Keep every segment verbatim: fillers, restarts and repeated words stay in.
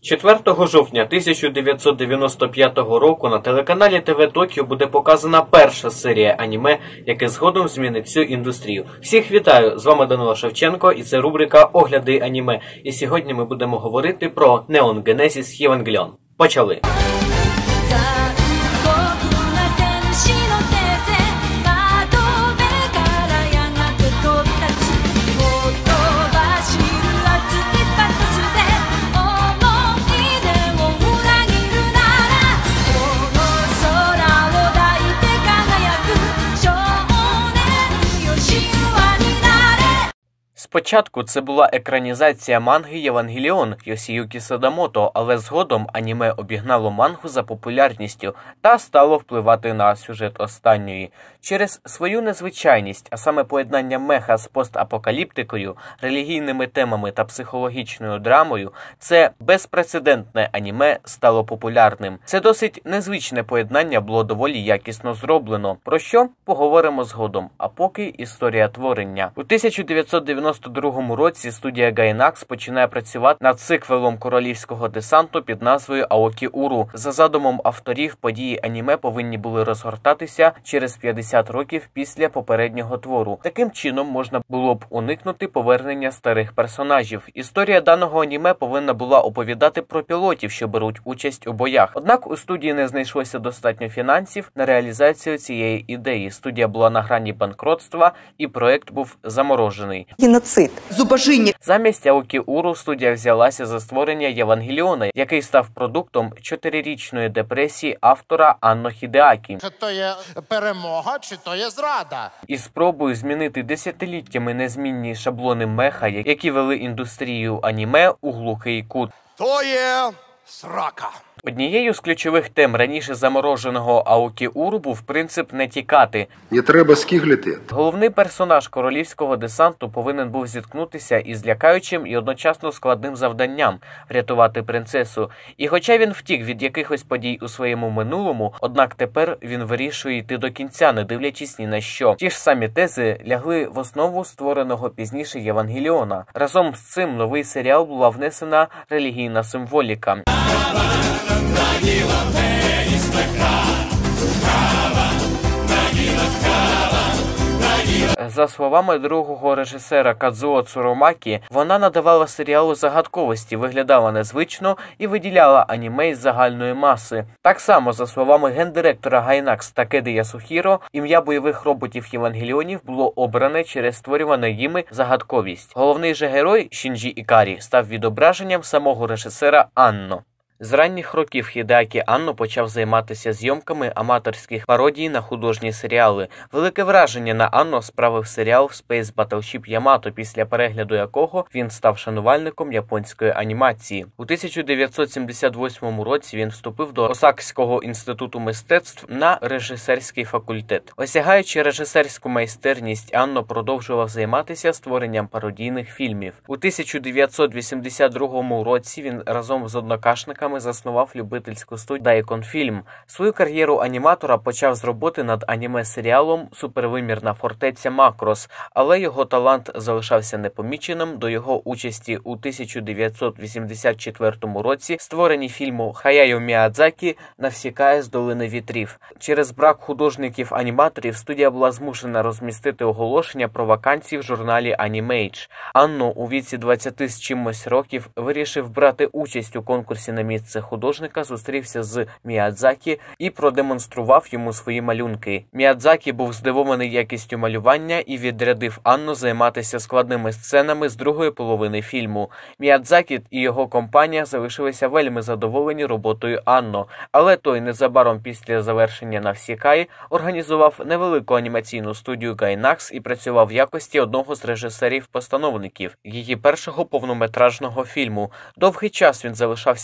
четвертого жовтня тисяча дев'ятсот дев'яносто п'ятого року на телеканалі ТВ Токіо буде показана перша серія аніме, яке згодом змінить всю індустрію. Всіх вітаю! З вами Данило Шевченко і це рубрика «Огляди аніме». І сьогодні ми будемо говорити про Neon Genesis Evangelion. Почали! Спочатку це була екранізація манги «Євангеліон» Йосіюкі Садамото, але згодом аніме обігнало мангу за популярністю та стало впливати на сюжет останньої. Через свою незвичайність, а саме поєднання меха з постапокаліптикою, релігійними темами та психологічною драмою, це безпрецедентне аніме стало популярним. Це досить незвичне поєднання було доволі якісно зроблено, про що поговоримо згодом, а поки історія творення. У тисяча дев'ятсот дев'яносто другому році студія Gainax починає працювати над сиквелом королівського десанту під назвою Аокі Уру. За задумом авторів, події аніме повинні були розгортатися через п'ятдесят років після попереднього твору. Таким чином можна було б уникнути повернення старих персонажів. Історія даного аніме повинна була оповідати про пілотів, що беруть участь у боях. Однак у студії не знайшлося достатньо фінансів на реалізацію цієї ідеї. Студія була на грані банкротства і проект був заморожений. Геноцид, зубожіння. Замість Аокі Уру студія взялася за створення Євангеліона, який став продуктом чотирирічної депресії автора Анно Хідеакі. Чи то є перемога, чи то є зрада. І спробою змінити десятиліттями незмінні шаблони меха, які вели індустрію аніме у глухий кут. То є срака. Однією з ключових тем раніше замороженого Аокі Уру був принцип «не тікати». Не треба скиглити. Головний персонаж королівського десанту повинен був зіткнутися із лякаючим і одночасно складним завданням – врятувати принцесу. І хоча він втік від якихось подій у своєму минулому, однак тепер він вирішує йти до кінця, не дивлячись ні на що. Ті ж самі тези лягли в основу створеного пізніше Євангеліона. Разом з цим новий серіал була внесена релігійна символіка. За словами другого режисера Кадзуо Цуромакі, вона надавала серіалу загадковості, виглядала незвично і виділяла аніме із загальної маси. Так само, за словами гендиректора Gainax Такеди Ясухіро, ім'я бойових роботів Євангеліонів було обране через створювану їми загадковість. Головний же герой Шінджі Ікарі став відображенням самого режисера Анно. З ранніх років Хідеакі Анно почав займатися зйомками аматорських пародій на художні серіали. Велике враження на Анно справив серіал Space Battleship Yamato, після перегляду якого він став шанувальником японської анімації. У тисяча дев'ятсот сімдесят восьмому році він вступив до Осакського інституту мистецтв на режисерський факультет. Осягаючи режисерську майстерність, Анно продовжував займатися створенням пародійних фільмів. У тисяча дев'ятсот вісімдесят другому році він разом з однокашниками заснував любительську студію Daikon Film. Свою кар'єру аніматора почав з роботи над аніме-серіалом «Супервимірна фортеця Макрос», але його талант залишався непоміченим до його участі у тисяча дев'ятсот вісімдесят четвертому році створенні фільму Хаяо Міядзакі «Навсікає з долини вітрів». Через брак художників-аніматорів студія була змушена розмістити оголошення про вакансії в журналі Animage. Анно у віці двадцяти з чимось років вирішив брати участь у конкурсі на місце художника, зустрівся з Міядзакі і продемонстрував йому свої малюнки. Міядзакі був здивований якістю малювання і відрядив Анну займатися складними сценами з другої половини фільму. Міядзакі і його компанія залишилися вельми задоволені роботою Анно, але той незабаром після завершення «Навсікай» організував невелику анімаційну студію Gainax і працював в якості одного з режисерів-постановників її першого повнометражного фільму. Довгий час він залишався провідним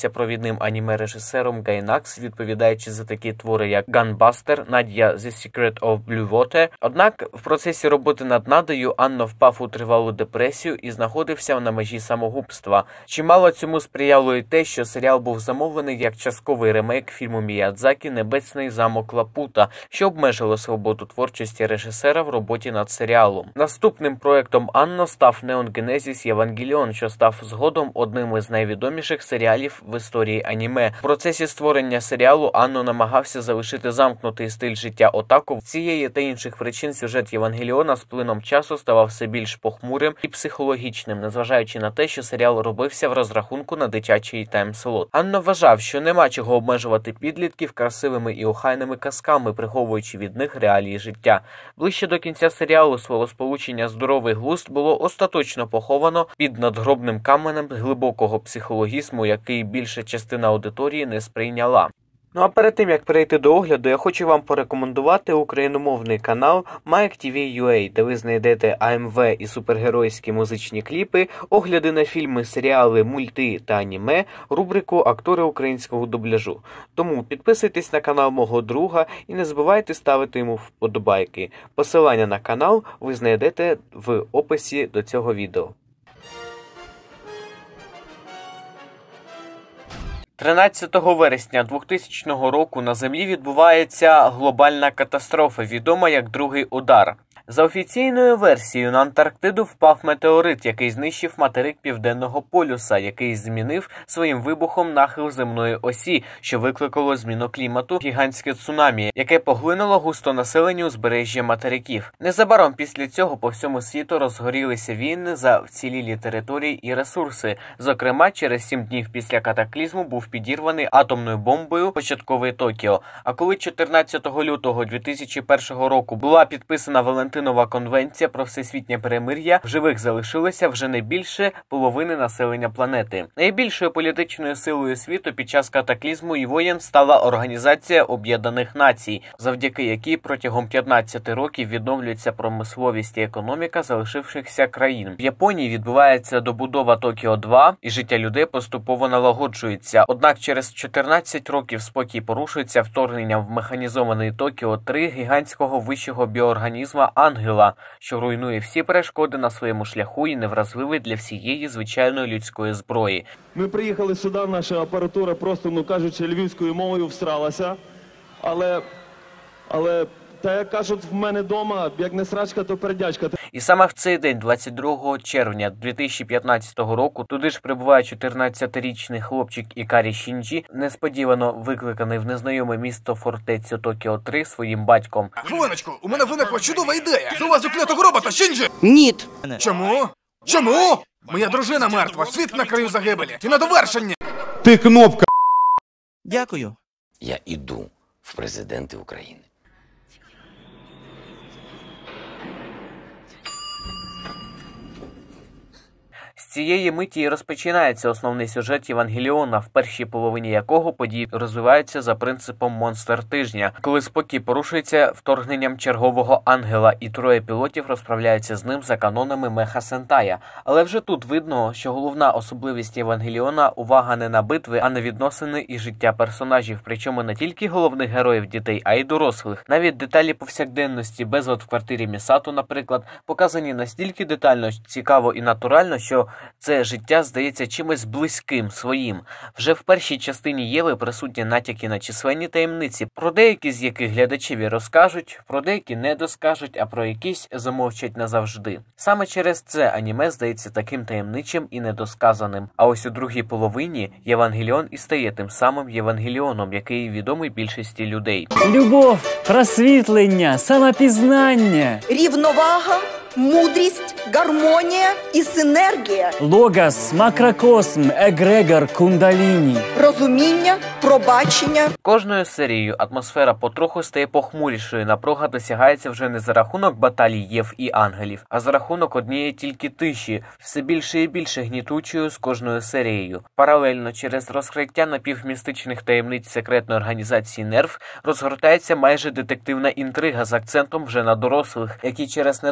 провідним аніме-режисером Гайнакс, відповідаючи за такі твори, як Gunbuster, Nadia The Secret of Blue Water. Однак в процесі роботи над Надою Анно впав у тривалу депресію і знаходився на межі самогубства. Чимало цьому сприяло і те, що серіал був замовлений як частковий ремейк фільму Міядзакі «Небесний замок Лапута», що обмежило свободу творчості режисера в роботі над серіалом. Наступним проектом Анно став Neon Genesis Evangelion, що став згодом одним із найвідоміших серіалів в історії аніме. В процесі створення серіалу Анно намагався залишити замкнутий стиль життя отаку. З цієї та інших причин сюжет Євангеліона з плином часу ставав все більш похмурим і психологічним, незважаючи на те, що серіал робився в розрахунку на дитячий таймслот. Анно вважав, що нема чого обмежувати підлітків красивими і охайними казками, приховуючи від них реалії життя. Ближче до кінця серіалу словосполучення «здоровий глузд» було остаточно поховано під надгробним каменем глибокого психологізму, який більша частина аудиторії не сприйняла. Ну а перед тим, як перейти до огляду, я хочу вам порекомендувати україномовний канал Майк ті ві ю ей, де ви знайдете а ем ве і супергеройські музичні кліпи, огляди на фільми, серіали, мульти та аніме, рубрику «Актори українського дубляжу». Тому підписуйтесь на канал мого друга і не забувайте ставити йому вподобайки. Посилання на канал ви знайдете в описі до цього відео. тринадцятого вересня двохтисячного року на Землі відбувається глобальна катастрофа, відома як Другий удар. За офіційною версією, на Антарктиду впав метеорит, який знищив материк Південного полюса, який змінив своїм вибухом нахил земної осі, що викликало зміну клімату, гігантське цунамі, яке поглинуло густонаселені узбережжя материків. Незабаром після цього по всьому світу розгорілися війни за вцілілі території і ресурси. Зокрема, через сім днів після катаклізму був підірваний атомною бомбою початковий Токіо. А коли чотирнадцятого лютого дві тисячі першого року була підписана Валентинова конвенція про всесвітнє перемир'я, в живих залишилося вже не більше половини населення планети. Найбільшою політичною силою світу під час катаклізму і воєн стала Організація Об'єднаних Націй, завдяки якій протягом п'ятнадцяти років відновлюється промисловість і економіка залишившихся країн. В Японії відбувається добудова Токіо два, і життя людей поступово налагоджується. Однак через чотирнадцять років спокій порушується вторгненням в механізований Токіо три гігантського вищого біоорганізма Ангела, що руйнує всі перешкоди на своєму шляху і невразливий для всієї звичайної людської зброї. Ми приїхали сюди, наша апаратура просто, ну кажучи, львівською мовою всралася, але, але та як кажуть в мене вдома, як не срачка, то пердячка. І саме в цей день, двадцять другого червня дві тисячі п'ятнадцятого року, туди ж прибуває чотирнадцятирічний хлопчик Ікарі Шінджі, несподівано викликаний в незнайоме місто фортецю Токіо три своїм батьком. Хвилиночку, у мене виникла чудова ідея. З вас уклятого робота, Шінджі! Ні. Чому? Чому? Моя дружина мертва, світ на краю загибелі. І на довершення. Ти кнопка! Дякую. Я іду в президенти України. З цієї миті і розпочинається основний сюжет Євангеліона, в першій половині якого події розвиваються за принципом монстр тижня, коли спокій порушується вторгненням чергового ангела, і троє пілотів розправляються з ним за канонами Меха Сентая. Але вже тут видно, що головна особливість Євангеліона – увага не на битви, а на відносини і життя персонажів, причому не тільки головних героїв дітей, а й дорослих. Навіть деталі повсякденності, безлад в квартирі Місато, наприклад, показані настільки детально, цікаво і натурально, що це життя здається чимось близьким, своїм. Вже в першій частині Єви присутні натяки на численні таємниці, про деякі з яких глядачеві розкажуть, про деякі не доскажуть, а про якісь замовчать назавжди. Саме через це аніме здається таким таємничим і недосказаним. А ось у другій половині Євангеліон і стає тим самим Євангеліоном, який відомий більшості людей. Любов, просвітлення, самопізнання. Рівновага, мудрість, гармонія і синергія. Логос, макрокосм, егрегор, кундаліні. Розуміння, пробачення. Кожною серією атмосфера потроху стає похмурішою, напруга досягається вже не за рахунок баталій Єв і ангелів, а за рахунок однієї тільки тиші, все більше і більше гнітучою з кожною серією. Паралельно через розкриття напівмістичних таємниць секретної організації Нерв розгортається майже детективна інтрига з акцентом вже на дорослих, які через недомовленості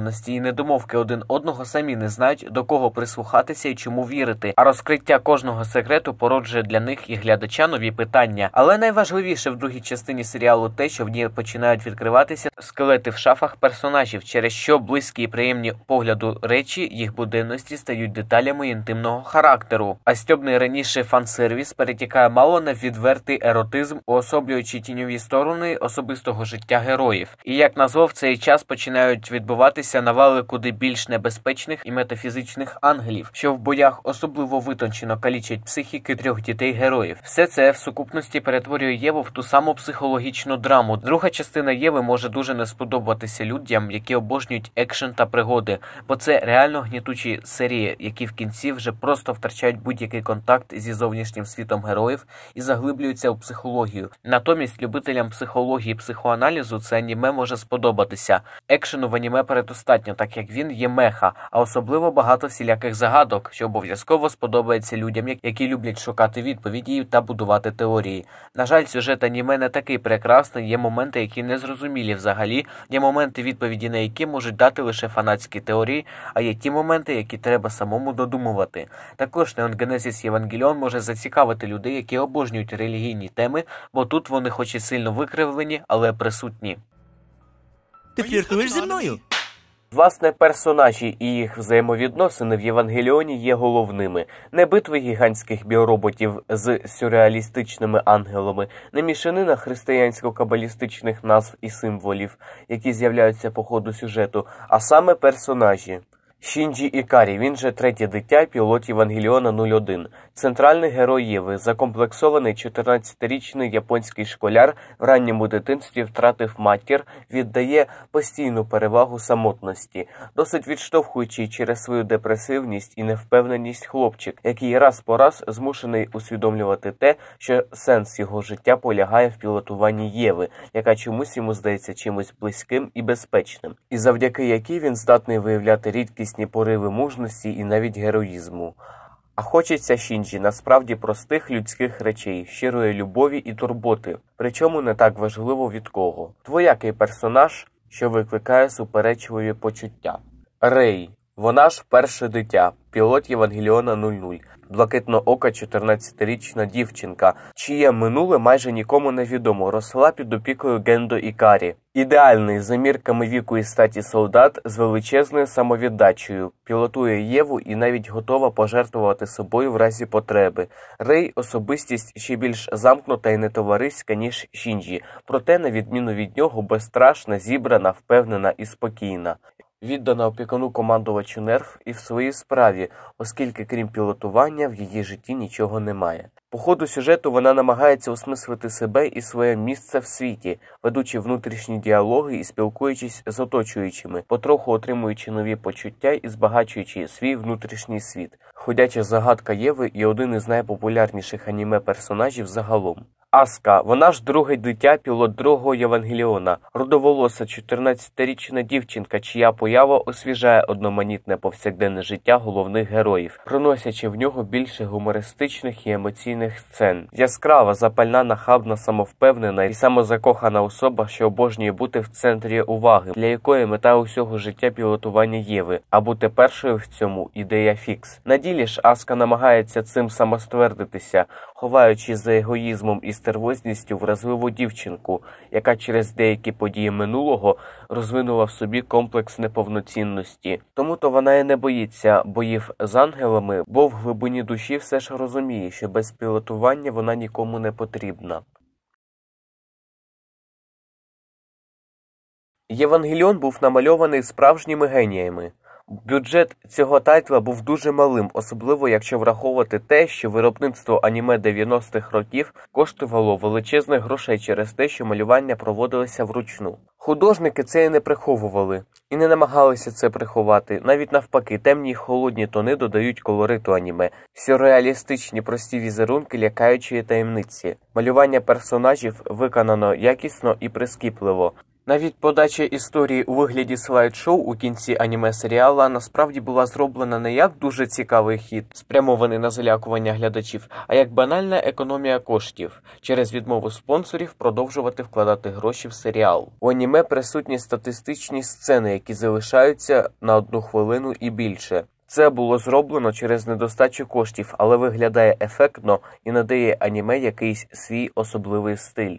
домовленості і недомовки один одного самі не знають, до кого прислухатися і чому вірити, а розкриття кожного секрету породжує для них і глядача нові питання. Але найважливіше в другій частині серіалу те, що в ній починають відкриватися скелети в шафах персонажів, через що близькі і приємні погляду речі їх буденності стають деталями інтимного характеру. А стьобний раніше фан-сервіс перетікає мало на відвертий еротизм, уособлюючи тіньові сторони особистого життя героїв. І як назло, в цей час починають відбуватися навали куди більш небезпечних і метафізичних ангелів, що в боях особливо витончено калічать психіки трьох дітей-героїв. Все це в сукупності перетворює Єву в ту саму психологічну драму. Друга частина Єви може дуже не сподобатися людям, які обожнюють екшен та пригоди, бо це реально гнітучі серії, які в кінці вже просто втрачають будь-який контакт зі зовнішнім світом героїв і заглиблюються у психологію. Натомість любителям психології і психоаналізу це аніме може сподобатися. Екшену в аніме передостатньо, так як він є меха, а особливо багато всіляких загадок, що обов'язково сподобається людям, які люблять шукати відповіді та будувати теорії. На жаль, сюжет аніме не такий прекрасний, є моменти, які не зрозумілі взагалі, є моменти, відповіді на які можуть дати лише фанатські теорії, а є ті моменти, які треба самому додумувати. Також Neon Genesis Evangelion може зацікавити людей, які обожнюють релігійні теми, бо тут вони хоч і сильно викривлені, але присутні. Ти фліртуєш зі мною? Власне, персонажі і їх взаємовідносини в Євангеліоні є головними. Не битви гігантських біороботів з сюрреалістичними ангелами, не мішанина християнсько-кабалістичних назв і символів, які з'являються по ходу сюжету, а саме персонажі. Шінджі Ікарі, він же третє дитя, пілот Євангеліона нуль один. Центральний герой Єви, закомплексований чотирнадцятирічний японський школяр, в ранньому дитинстві втратив матір, віддає постійну перевагу самотності. Досить відштовхуючий через свою депресивність і невпевненість хлопчик, який раз по раз змушений усвідомлювати те, що сенс його життя полягає в пілотуванні Єви, яка чомусь йому здається чимось близьким і безпечним, і завдяки якій він здатний виявляти рідкість пориви мужності і навіть героїзму. А хочеться Шінджі насправді простих людських речей, щирої любові і турботи, причому не так важливо від кого. Двоякий персонаж, що викликає суперечливі почуття. Рей. Вона ж перше дитя, пілот Євангеліона нуль нуль. Блакитноока чотирнадцятирічна дівчинка, чиє минуле майже нікому не відомо, росла під опікою Гендо Ікарі. Ідеальний за мірками віку і статі солдат з величезною самовіддачею, пілотує Єву і навіть готова пожертвувати собою в разі потреби. Рей – особистість ще більш замкнута і нетовариська, ніж Шінджі, проте, на відміну від нього, безстрашна, зібрана, впевнена і спокійна. Віддана опікуну командувачу Нерв і в своїй справі, оскільки крім пілотування в її житті нічого немає. По ходу сюжету вона намагається осмислити себе і своє місце в світі, ведучи внутрішні діалоги і спілкуючись з оточуючими, потроху отримуючи нові почуття і збагачуючи свій внутрішній світ. Ходяча загадка Єви і один із найпопулярніших аніме-персонажів загалом. Аска, вона ж друге дитя, пілот другого Євангеліона, рудоволоса чотирнадцятирічна дівчинка, чия поява освіжає одноманітне повсякденне життя головних героїв, приносячи в нього більше гумористичних і емоційних сцен. Яскрава, запальна, нахабна, самовпевнена і самозакохана особа, що обожнює бути в центрі уваги, для якої мета усього життя пілотування Єви, а бути першою в цьому – ідея фікс. На ділі ж Аска намагається цим самоствердитися, ховаючи за егоїзмом і стервозністю вразливу дівчинку, яка через деякі події минулого розвинула в собі комплекс неповноцінності. Тому-то вона і не боїться боїв з ангелами, бо в глибині душі все ж розуміє, що без пілотування вона нікому не потрібна. Євангеліон був намальований справжніми геніями. Бюджет цього тайтла був дуже малим, особливо якщо враховувати те, що виробництво аніме дев'яностих років коштувало величезних грошей через те, що малювання проводилося вручну. Художники це і не приховували, і не намагалися це приховати. Навіть навпаки, темні й холодні тони додають колориту аніме, сюрреалістичні прості візерунки лякаючої таємниці. Малювання персонажів виконано якісно і прискіпливо. Навіть подача історії у вигляді слайд-шоу у кінці аніме-серіала насправді була зроблена не як дуже цікавий хід, спрямований на залякування глядачів, а як банальна економія коштів, через відмову спонсорів продовжувати вкладати гроші в серіал. У аніме присутні статистичні сцени, які залишаються на одну хвилину і більше. Це було зроблено через недостачу коштів, але виглядає ефектно і надає аніме якийсь свій особливий стиль.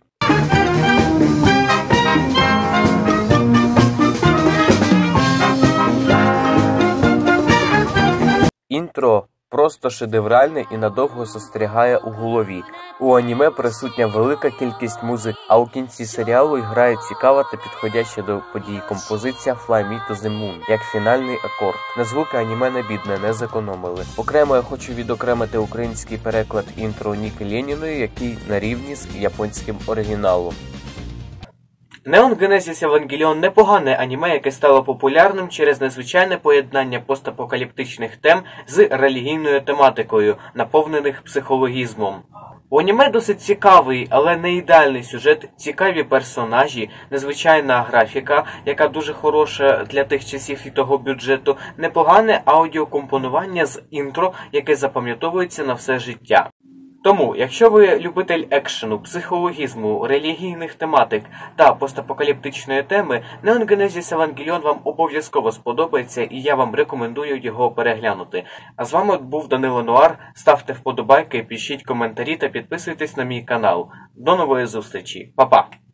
Інтро просто шедевральне і надовго застрягає у голові. У аніме присутня велика кількість музик, а у кінці серіалу грає цікава та підходяща до подій композиція Fly Me to the Moon, як фінальний акорд. На звуки аніме не бідне, не зекономили. Окремо я хочу відокремити український переклад інтро Ніки Леніної, який на рівні з японським оригіналом. Neon Genesis Evangelion – непогане аніме, яке стало популярним через незвичайне поєднання постапокаліптичних тем з релігійною тематикою, наповнених психологізмом. У аніме досить цікавий, але не ідеальний сюжет, цікаві персонажі, незвичайна графіка, яка дуже хороша для тих часів і того бюджету, непогане аудіокомпонування з інтро, яке запам'ятовується на все життя. Тому, якщо ви любитель екшену, психологізму, релігійних тематик та постапокаліптичної теми, Neon Genesis Evangelion вам обов'язково сподобається і я вам рекомендую його переглянути. А з вами був Данило Нуар, ставте вподобайки, пишіть коментарі та підписуйтесь на мій канал. До нової зустрічі, па-па!